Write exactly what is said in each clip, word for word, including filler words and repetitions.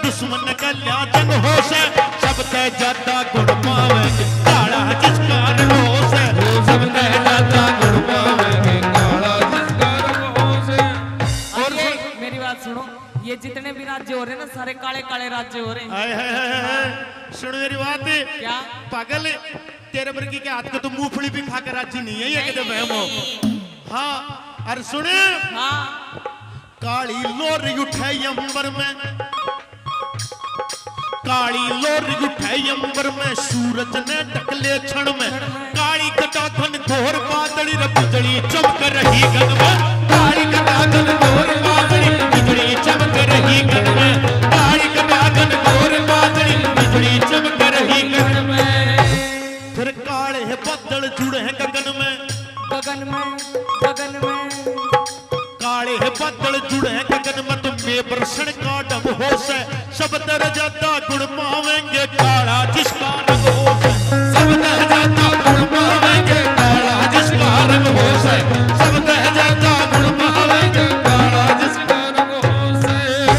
दुश्मन कल्या जंग हो से सब ते ज्यादा गुण पावेंगे काला जिसका रंग हो से सब ते ज्यादा गुण पावेंगे काला जिसका रंग हो से। और ये मेरी बात सुनो, ये जितने भी राज्य हो रहे हैं ना सारे काले काले राज्य हो रहे हैं। हाय हाय हाय हाय सुनो मेरी बात। क्या पागल तेरे वर्गी के हाथ को तो मूंगफली भी खाकर राजी नहीं है ये कहते बहम हो। हाँ अरे सुने हाँ काली लोरी उठे अंबर में काली लोरी उठे अंबर में सूरज ने टकले क्षण में काली कटाखन घोर बादली रे बिजली चमक रही गगन में काली कटाखन घोर बादली बिजली चमक रही गगन में काली कटाखन घोर बादली बिजली चमक रही गगन में। फिर काले बादल जुड़े हैं गगन में गगन में गगन में काले बादल जुड़े हैं गगन में तुम्हें बरसण का डब हो से सब तर ज्यादा गुण पावेंगे काला जिसका रंग हो से सब तर ज्यादा गुण पावेंगे काला जिसका रंग हो से सब तर ज्यादा गुण पावेंगे काला जिसका रंग हो से।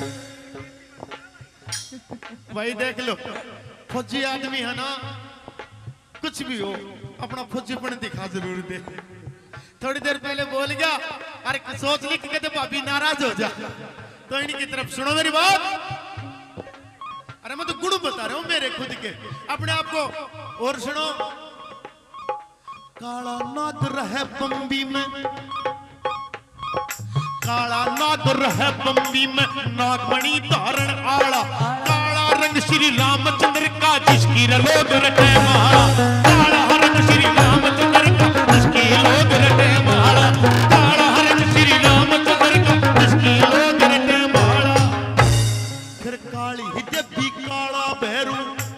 भाई देख लो फौजी आदमी है ना कुछ भी हो अपना फौजीपन दिखा जरूर दे। थोड़ी देर पहले बोल गया अरे सोच ली कि कहते भाभी नाराज हो जा तो इनकी तरफ सुनो मेरी बात। अरे मैं तो गुण बता रहा हूं मेरे खुद के अपने आप को। और सुनो काला नाग रहे बम्बी में काला नाग रहे बम्बी में नागमणि धारण आला काला रंग श्री रामचंद्र का जिसकी लोग रटे माला काला रंग श्री रामचंद्र का जिसकी लोग रटे माला काला रंग श्री रामचंद्र का जिसकी लोग रटे माला। फिर काली देवी काला भैरू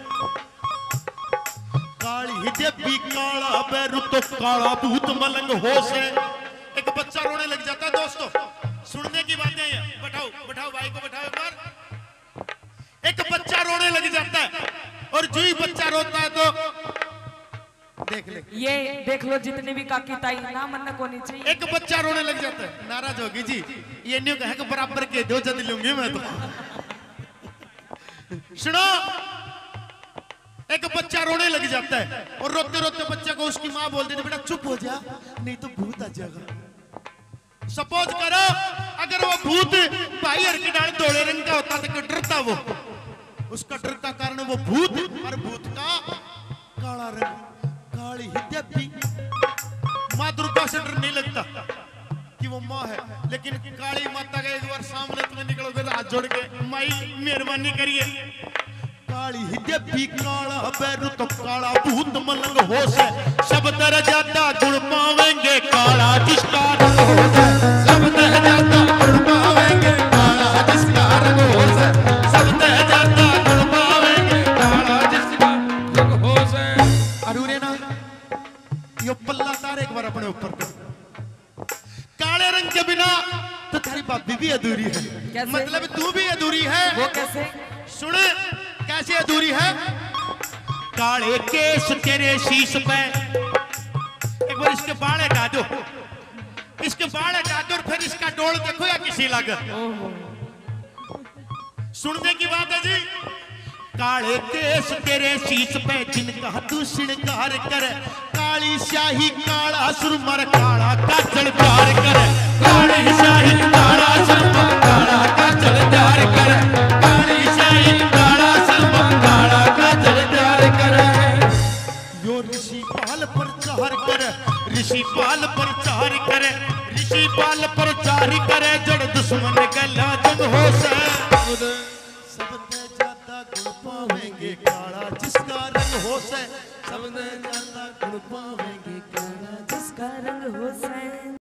काली देवी काला भैरू तो काला भूत मलंग हो से। एक बच्चा रोने लग जाता है दोस्तों सुनने की बातें हैं बैठाओ बैठाओ भाई को बैठाओ एक बार। एक बच्चा रोने लग जाता है और जो ही बच्चा रोता है तो देख ले ये देख लो जितने भी काकी ताई ना मन को नहीं चाहिए। एक बच्चा रोने लग जाता है नाराज होगी जी ये न्यू कहे बराबर के दो जल्दी लूंगी मैं तो। सुनो एक बच्चा रोने लग जाता है और रोते रोते बच्चे को उसकी माँ बोल देती बेटा चुप हो जा नहीं तो भूत आ जाएगा। सपोज करो अगर वो भूत भाई हर की डाल धोले रंग का होता तो डरता वो उसका डर का कारण वो भूत और भूत का काला रंग काली देवी माँ दुर्गा से डर नहीं लगता कि वो माँ है लेकिन काली माता का एक बार सामने तुम्हें निकलोगे तो हाथ जोड़ के माई मेहरबानी करिए काली देवी काला बैरू तो काला भूत मलंग हो से सब तरह ज्यादा गुण पावेंगे काला जिसका रंग हो से सब तरह ज्यादा गुण पावेंगे काला जिसका रंग हो से सब तरह ज्यादा गुण पावेंगे काला जिसका रंग हो से। अरे ना यो पल्ला तार एक बार अपने ऊपर कर काले रंग के बिना तो तेरी भाभी भी अधूरी है कैसे? मतलब तू भी अधूरी है। वो कैसे सुन कैसे अधूरी है काले केस तेरे शीश पे एक बार इसके बाल हटा दो इसके बाल हटा दो और फिर इसका डोल देखो या किसी लागत सुनने की बात है जी। काले केस तेरे शीश पे जिनका तू श्रृंगार कर काली स्याही काला सुरमर काला काजल प्यार कर काली स्याही काला सुरमर काला काजल प्यार कर काली स्याही काला सुरमर काला काजल प्यार कर। यो ऋषि पाल पर चार कर ऋषि पाल पर चार कर ऋषि पाल पर चार करे जड़ दुश्मन गला जंग हो से सब ते ज्यादा गुण पावेंगे काला जिसका रंग हो से सब ते ज्यादा गुण पावेंगे काला जिसका रंग हो से।